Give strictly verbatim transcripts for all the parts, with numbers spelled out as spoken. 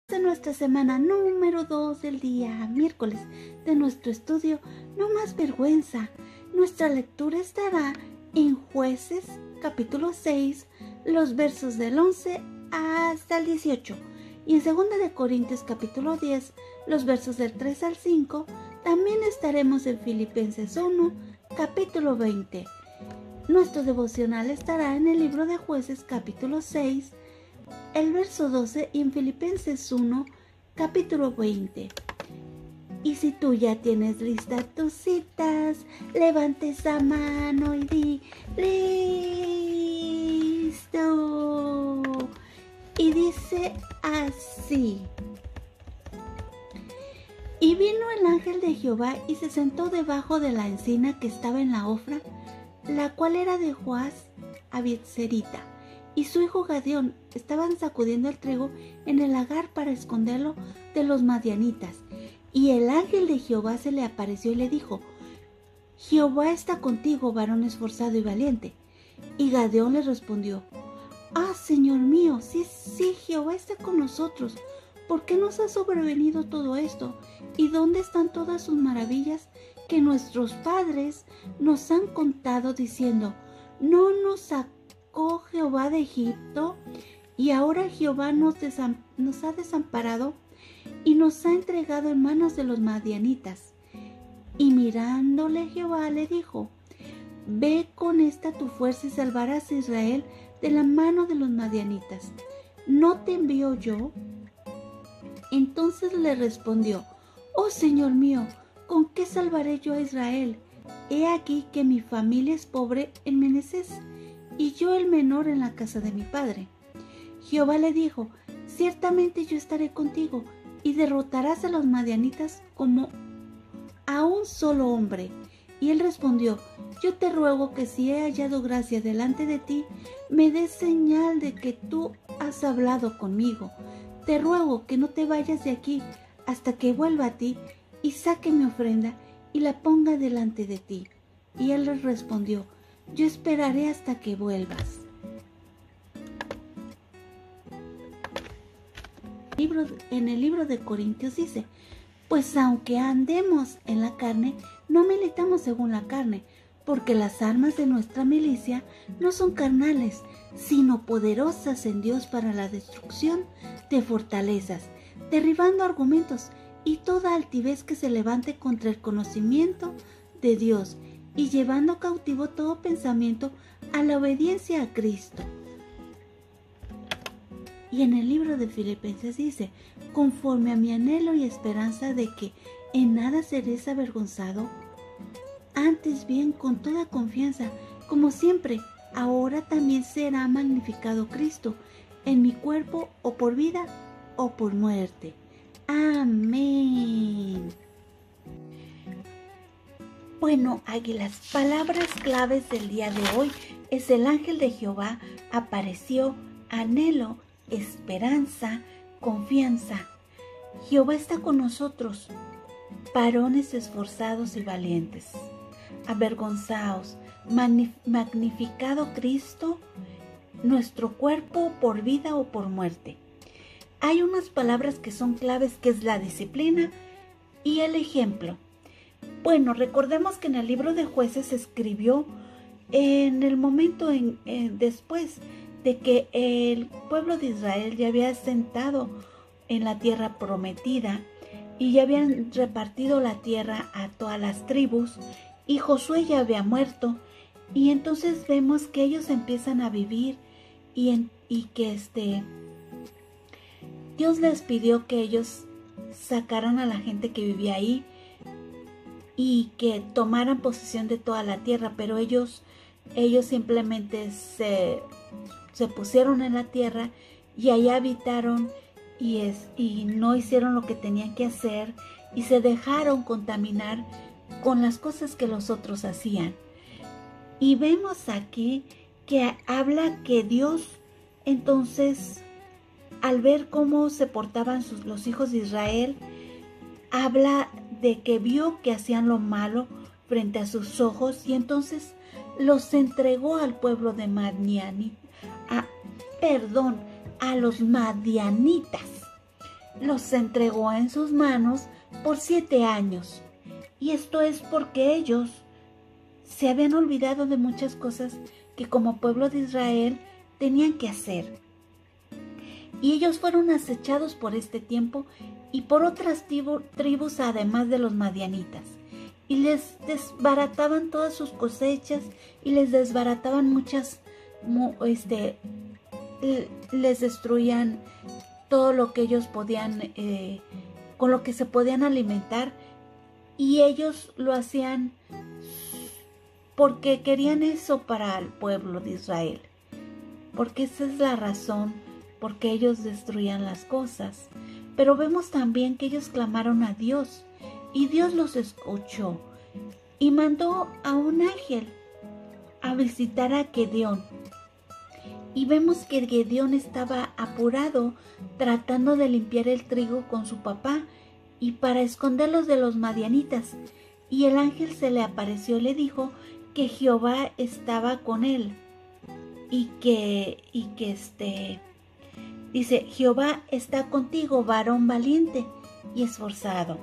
De nuestra semana número dos del día miércoles de nuestro estudio No Más Vergüenza. Nuestra lectura estará en Jueces capítulo seis, los versos del once hasta el dieciocho, y en segunda de Corintios capítulo diez, los versos del tres al cinco. También estaremos en Filipenses uno, capítulo veinte. Nuestro devocional estará en el libro de Jueces capítulo seis, el verso doce, y en Filipenses uno, capítulo veinte. Y si tú ya tienes listas tus citas, levante esa mano y di ¡listo! Y dice así: Y vino el ángel de Jehová y se sentó debajo de la encina que estaba en la Ofra, la cual era de Joás Abiezerita, y su hijo Gadión estaban sacudiendo el trigo en el lagar para esconderlo de los madianitas. Y el ángel de Jehová se le apareció y le dijo: Jehová está contigo, varón esforzado y valiente. Y Gadión le respondió: Ah, Señor mío, sí, sí, Jehová está con nosotros. ¿Por qué nos ha sobrevenido todo esto? ¿Y dónde están todas sus maravillas que nuestros padres nos han contado, diciendo: ¿No nos sacó Jehová de Egipto? Y ahora Jehová nos, nos ha desamparado y nos ha entregado en manos de los madianitas. Y mirándole Jehová le dijo: Ve con esta tu fuerza y salvarás a Israel de la mano de los madianitas. ¿No te envío yo? Entonces le respondió: Oh Señor mío, ¿con qué salvaré yo a Israel? He aquí que mi familia es pobre en Menesés, y yo el menor en la casa de mi padre. Jehová le dijo: Ciertamente yo estaré contigo, y derrotarás a los madianitas como a un solo hombre. Y él respondió: Yo te ruego que si he hallado gracia delante de ti, me des señal de que tú has hablado conmigo. Te ruego que no te vayas de aquí hasta que vuelva a ti y saque mi ofrenda y la ponga delante de ti. Y él le respondió: Yo esperaré hasta que vuelvas. En el libro de Corintios dice: Pues aunque andemos en la carne, no militamos según la carne, porque las armas de nuestra milicia no son carnales, sino poderosas en Dios para la destrucción de fortalezas, derribando argumentos y toda altivez que se levante contra el conocimiento de Dios, y llevando cautivo todo pensamiento a la obediencia a Cristo. Y en el libro de Filipenses dice: Conforme a mi anhelo y esperanza de que en nada seré avergonzado, antes bien con toda confianza, como siempre, ahora también será magnificado Cristo en mi cuerpo, o por vida o por muerte. Amén. Bueno, águilas, palabras claves del día de hoy es: el ángel de Jehová apareció, anhelo, esperanza, confianza. Jehová está con nosotros, varones esforzados y valientes. Avergonzaos, magnificado Cristo, nuestro cuerpo por vida o por muerte. Hay unas palabras que son claves, que es la disciplina y el ejemplo. Bueno, recordemos que en el libro de Jueces se escribió en el momento en, en, después de que el pueblo de Israel ya había asentado en la tierra prometida y ya habían repartido la tierra a todas las tribus, y Josué ya había muerto, y entonces vemos que ellos empiezan a vivir y, en, y que este Dios les pidió que ellos sacaran a la gente que vivía ahí y que tomaran posesión de toda la tierra, pero ellos, ellos simplemente se, se pusieron en la tierra y allá habitaron y, es, y no hicieron lo que tenían que hacer, y se dejaron contaminar con las cosas que los otros hacían. Y vemos aquí que habla que Dios, entonces, al ver cómo se portaban sus, los hijos de Israel, habla de que vio que hacían lo malo frente a sus ojos, y entonces los entregó al pueblo de Madiani, a, perdón, a los madianitas. los entregó en sus manos por siete años. Y esto es porque ellos se habían olvidado de muchas cosas que como pueblo de Israel tenían que hacer. Y ellos fueron acechados por este tiempo y por otras tribu, tribus además de los madianitas. Y les desbarataban todas sus cosechas y les desbarataban muchas, este, les destruían todo lo que ellos podían, eh, con lo que se podían alimentar. Y ellos lo hacían porque querían eso para el pueblo de Israel. Porque esa es la razón por qué ellos destruían las cosas. Pero vemos también que ellos clamaron a Dios y Dios los escuchó y mandó a un ángel a visitar a Gedeón. Y vemos que Gedeón estaba apurado tratando de limpiar el trigo con su papá y para esconderlos de los madianitas. Y el ángel se le apareció y le dijo que Jehová estaba con él y que, y que este, dice, Jehová está contigo, varón valiente y esforzado.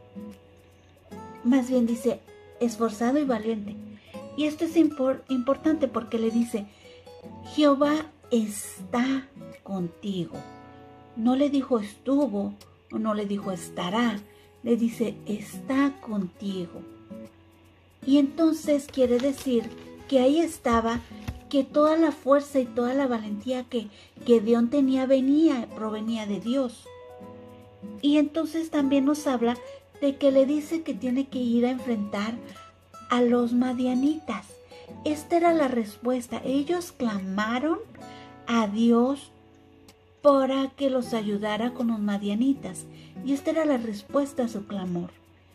Más bien dice, esforzado y valiente. Y esto es impor, importante porque le dice, Jehová está contigo. No le dijo estuvo o no le dijo estará, le dice está contigo. Y entonces quiere decir que ahí estaba, que toda la fuerza y toda la valentía que Gedeón tenía venía, provenía de Dios. Y entonces también nos habla de que le dice que tiene que ir a enfrentar a los madianitas. Esta era la respuesta. Ellos clamaron a Dios para que los ayudara con los madianitas. Y esta era la respuesta a su clamor.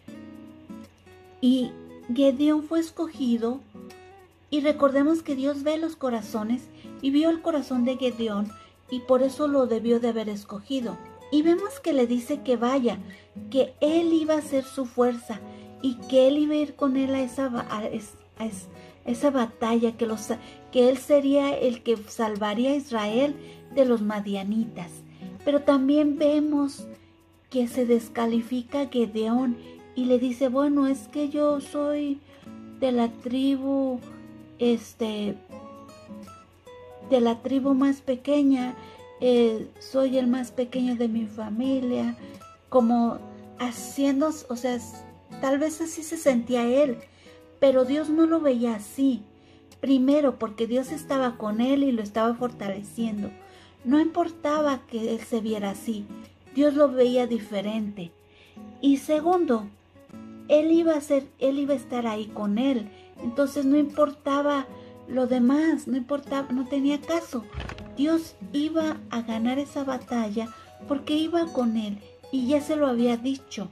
Y Gedeón fue escogido. Y recordemos que Dios ve los corazones y vio el corazón de Gedeón y por eso lo debió de haber escogido. Y vemos que le dice que vaya, que él iba a ser su fuerza y que él iba a ir con él a esa, a, a, a esa batalla, que, los, que él sería el que salvaría a Israel de los madianitas. Pero también vemos que se descalifica a Gedeón y le dice, bueno, es que yo soy de la tribu, este, de la tribu más pequeña, eh, soy el más pequeño de mi familia, como haciendo, o sea, tal vez así se sentía él, pero Dios no lo veía así. Primero, porque Dios estaba con él y lo estaba fortaleciendo. No importaba que él se viera así, Dios lo veía diferente. Y segundo, él iba a ser, él iba a estar ahí con él, entonces no importaba lo demás, no importaba, no tenía caso. Dios iba a ganar esa batalla porque iba con él y ya se lo había dicho.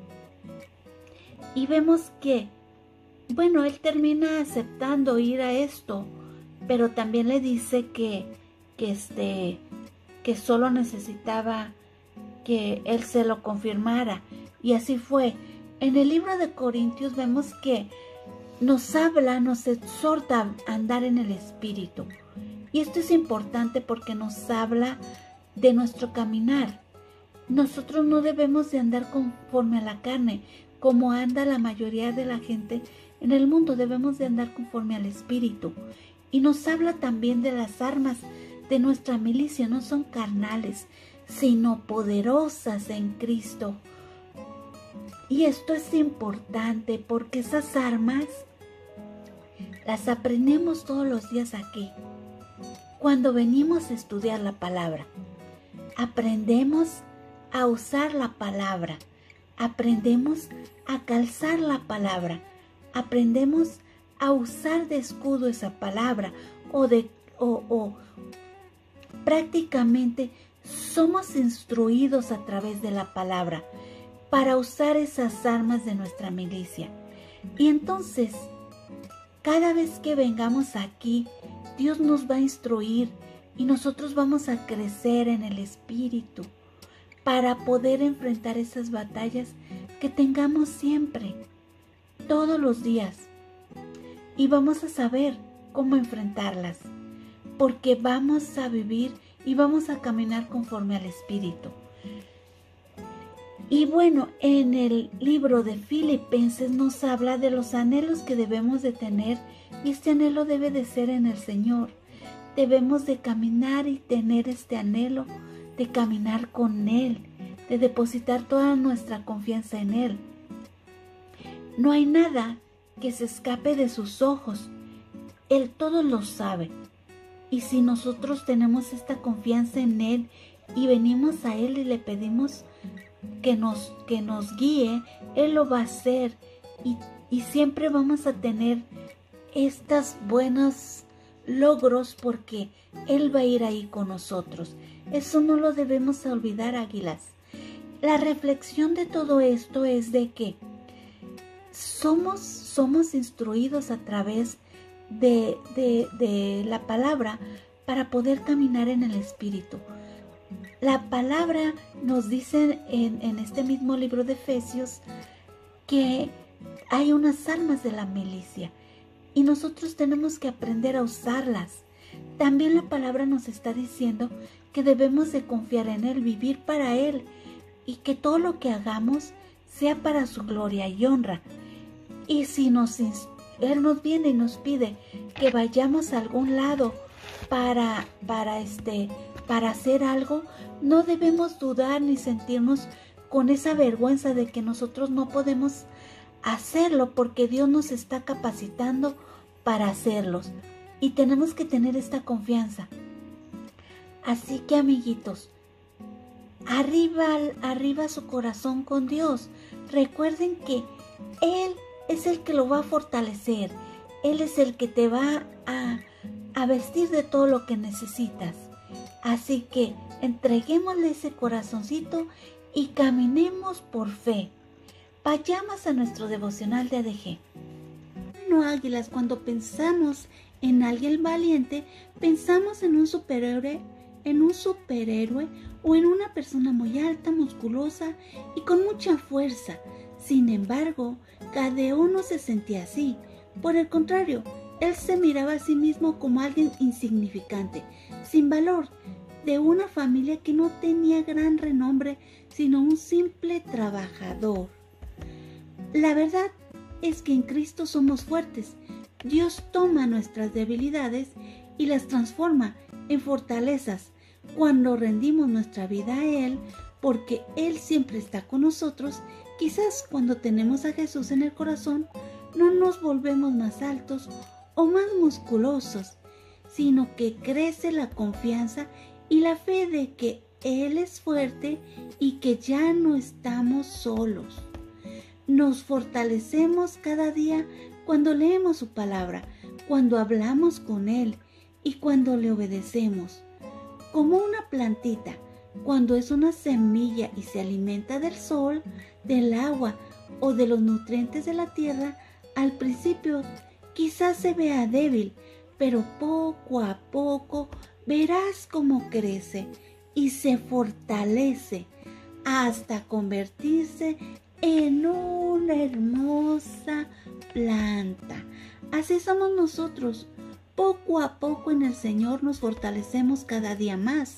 Y vemos que, bueno, él termina aceptando ir a esto, pero también le dice que, que, este, que solo necesitaba que él se lo confirmara. Y así fue. En el libro de Corintios vemos que nos habla, nos exhorta a andar en el Espíritu. Y esto es importante porque nos habla de nuestro caminar. Nosotros no debemos de andar conforme a la carne, como anda la mayoría de la gente en el mundo. Debemos de andar conforme al Espíritu. Y nos habla también de las armas de nuestra milicia. No son carnales, sino poderosas en Cristo. Y esto es importante porque esas armas las aprendemos todos los días aquí. Cuando venimos a estudiar la palabra, aprendemos a usar la palabra, aprendemos a calzar la palabra, aprendemos a usar de escudo esa palabra o de o, o prácticamente somos instruidos a través de la palabra para usar esas armas de nuestra milicia. Y entonces, cada vez que vengamos aquí, Dios nos va a instruir y nosotros vamos a crecer en el Espíritu para poder enfrentar esas batallas que tengamos siempre, todos los días. Y vamos a saber cómo enfrentarlas, porque vamos a vivir y vamos a caminar conforme al Espíritu. Y bueno, en el libro de Filipenses nos habla de los anhelos que debemos de tener, y este anhelo debe de ser en el Señor. Debemos de caminar y tener este anhelo de caminar con Él, de depositar toda nuestra confianza en Él. No hay nada que se escape de sus ojos. Él todo lo sabe. Y si nosotros tenemos esta confianza en Él y venimos a Él y le pedimos que nos, que nos guíe, Él lo va a hacer. Y, y siempre vamos a tener estas buenos logros porque Él va a ir ahí con nosotros. Eso no lo debemos olvidar, águilas. La reflexión de todo esto es de que somos, somos instruidos a través de, de, de la palabra para poder caminar en el Espíritu. La palabra nos dice en, en este mismo libro de Efesios que hay unas armas de la milicia y nosotros tenemos que aprender a usarlas. También la palabra nos está diciendo que debemos de confiar en Él, vivir para Él y que todo lo que hagamos sea para su gloria y honra. Y si nos, Él nos viene y nos pide que vayamos a algún lado para, para, este, para hacer algo, no debemos dudar ni sentirnos con esa vergüenza de que nosotros no podemos hacerlo porque Dios nos está capacitando para hacerlos. Y tenemos que tener esta confianza. Así que, amiguitos, arriba, arriba su corazón con Dios. Recuerden que Él es el que lo va a fortalecer. Él es el que te va a, a vestir de todo lo que necesitas. Así que entreguémosle ese corazoncito y caminemos por fe. Vayamos a nuestro devocional de A D G. Bueno, águilas, cuando pensamos en alguien valiente, pensamos en un superhéroe, en un superhéroe o en una persona muy alta, musculosa y con mucha fuerza. Sin embargo, Gedeón no se sentía así. Por el contrario, él se miraba a sí mismo como alguien insignificante, sin valor, de una familia que no tenía gran renombre, sino un simple trabajador. La verdad es que en Cristo somos fuertes. Dios toma nuestras debilidades y las transforma en fortalezas cuando rendimos nuestra vida a Él, porque Él siempre está con nosotros. Quizás cuando tenemos a Jesús en el corazón, no nos volvemos más altos o más musculosos, sino que crece la confianza y la fe de que Él es fuerte y que ya no estamos solos. Nos fortalecemos cada día cuando leemos su palabra, cuando hablamos con Él y cuando le obedecemos. Como una plantita, cuando es una semilla y se alimenta del sol, del agua o de los nutrientes de la tierra, al principio quizás se vea débil, pero poco a poco verás cómo crece y se fortalece hasta convertirse en una hermosa planta. Así somos nosotros. Poco a poco en el Señor nos fortalecemos cada día más.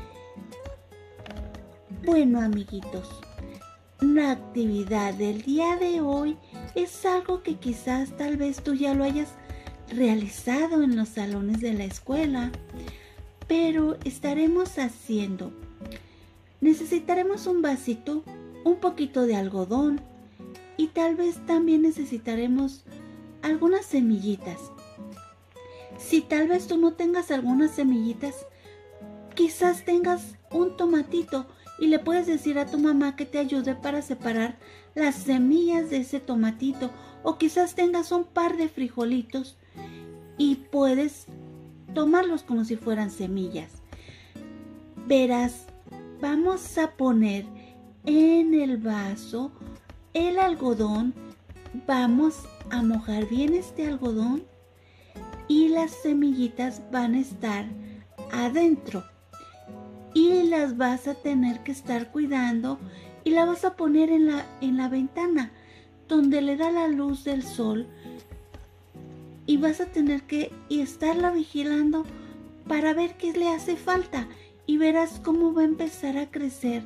Bueno, amiguitos, la actividad del día de hoy es algo que quizás tal vez tú ya lo hayas realizado en los salones de la escuela, pero estaremos haciendo. Necesitaremos un vasito, un poquito de algodón y tal vez también necesitaremos algunas semillitas. Si tal vez tú no tengas algunas semillitas, quizás tengas un tomatito y le puedes decir a tu mamá que te ayude para separar las semillas de ese tomatito, o quizás tengas un par de frijolitos y puedes tomarlos como si fueran semillas. Verás, vamos a poner en el vaso el algodón, vamos a mojar bien este algodón y las semillitas van a estar adentro y las vas a tener que estar cuidando y la vas a poner en la, en la ventana donde le da la luz del sol y vas a tener que y estarla vigilando para ver qué le hace falta y verás cómo va a empezar a crecer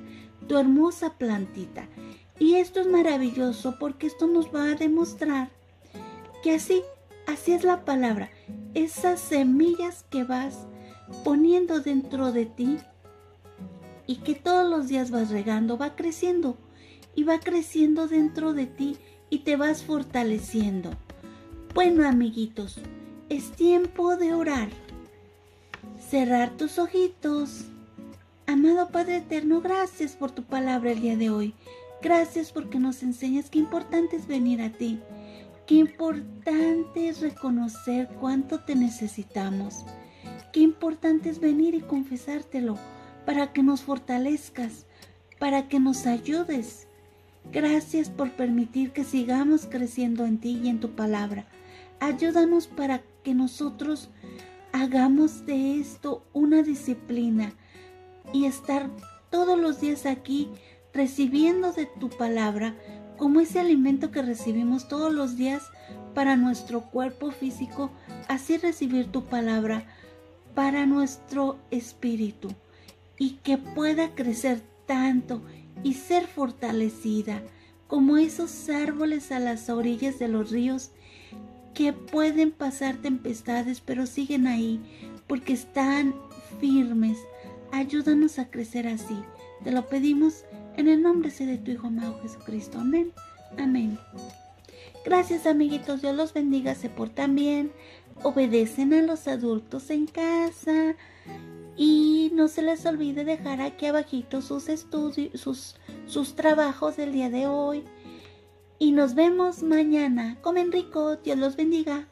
tu hermosa plantita. Y esto es maravilloso porque esto nos va a demostrar que así, así es la palabra. Esas semillas que vas poniendo dentro de ti y que todos los días vas regando, va creciendo y va creciendo dentro de ti y te vas fortaleciendo. Bueno, amiguitos, es tiempo de orar. Cerrar tus ojitos. Amado Padre Eterno, gracias por tu palabra el día de hoy. Gracias porque nos enseñas qué importante es venir a ti. Qué importante es reconocer cuánto te necesitamos. Qué importante es venir y confesártelo para que nos fortalezcas, para que nos ayudes. Gracias por permitir que sigamos creciendo en ti y en tu palabra. Ayúdanos para que nosotros hagamos de esto una disciplina y estar todos los días aquí recibiendo de tu palabra como ese alimento que recibimos todos los días para nuestro cuerpo físico, así recibir tu palabra para nuestro espíritu y que pueda crecer tanto y ser fortalecida como esos árboles a las orillas de los ríos que pueden pasar tempestades pero siguen ahí porque están firmes. Ayúdanos a crecer así. Te lo pedimos en el nombre de tu Hijo amado Jesucristo. Amén. Amén. Gracias, amiguitos. Dios los bendiga. Se portan bien. Obedecen a los adultos en casa. Y no se les olvide dejar aquí abajito sus estudios, sus, sus trabajos del día de hoy. Y nos vemos mañana. Comen rico. Dios los bendiga.